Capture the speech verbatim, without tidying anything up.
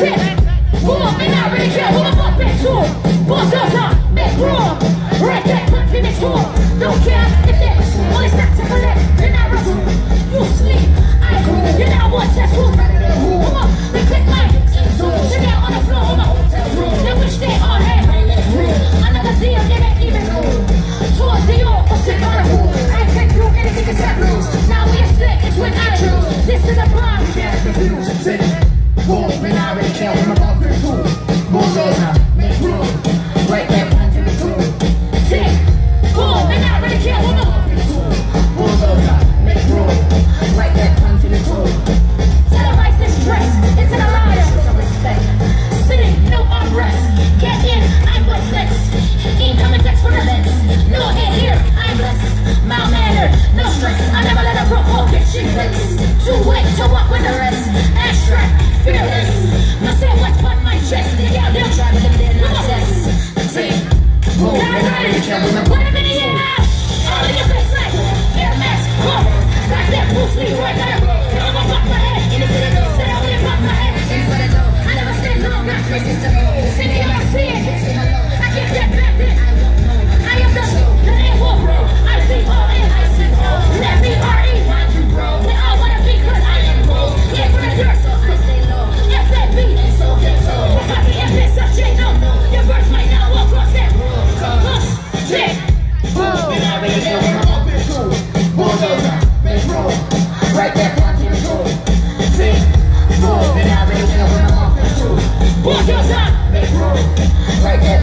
Tick, boom, and I really care who I'm up into. Bulldozer, make room. Right back, put in the tour. Don't care if there's only stuck to collect. Then I rustle. You sleep, I groove. You now watch that swoop. Come on, they click my sit down on the floor of my hotel room. They wish they all had another deal, they ain't even cool. Tour Dior, or sit on the pool. I ain't take through anything except rules. Now we are split, it's when I choose. This is a blind, we can't refuse. Tick, boom, and I really care what I'm up into. Bulldozer, make room. Right back, punch in the tool. Tick, boom, and I really care what I'm up into. Bulldozer, make room. Right back, punch in the tool. Televise this dress, it's an alliance. Sitting, no armrest. Get in, I'm what's next. Incoming text from the lens. No head here, I'm blessed. Mild mannered, no stress. I never let a broke get she fixed. Too late to walk with the rest. Abstract, fearless. Must say what's on my chest. Yeah, they'll try, but they're not test. Tick, boom, and I really care when I'm put them in the air. All in your face like Air Max, boom. Like that Bruce Lee right there. I'm gonna pop my head. In the city, sit down and pop my head. I never stay long, not places to go. See me, I see it. I get that back then. I am the the A-War bro. I see all in, I see all. Let me R E, mind you bro. They all wanna be cause I am bro. Yeah, from the dirt, so I stay low. F that B, so get low. If I be F this, such ain't no no. Your birds might not walk across that road. Push, tick, boom. And I really care when I'm up in school. Bulldozer, make room. Right back, punch in the tool. Tick, boom. And I really care when I'm up in school. Bulldozer, make room. Right back.